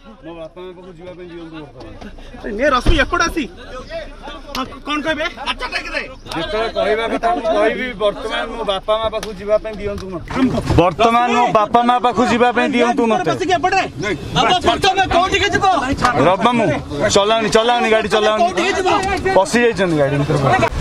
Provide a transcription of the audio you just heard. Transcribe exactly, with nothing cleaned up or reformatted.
मो बापा मां पाखु जीवा पे दियंतु वर्तमान ने रसु एपट आसी कौन कहबे अच्छा रे जेतले कहबा कथा कहबी वर्तमान मो बापा मां पाखु जीवा पे दियंतु मते वर्तमान मो बापा मां पाखु जीवा पे दियंतु मते बस के एपट रे अब वर्तमान कोठी के जीवो रब मामू चलाउनी चलाउनी गाड़ी चलाउनी पसी जाइछन गाड़ी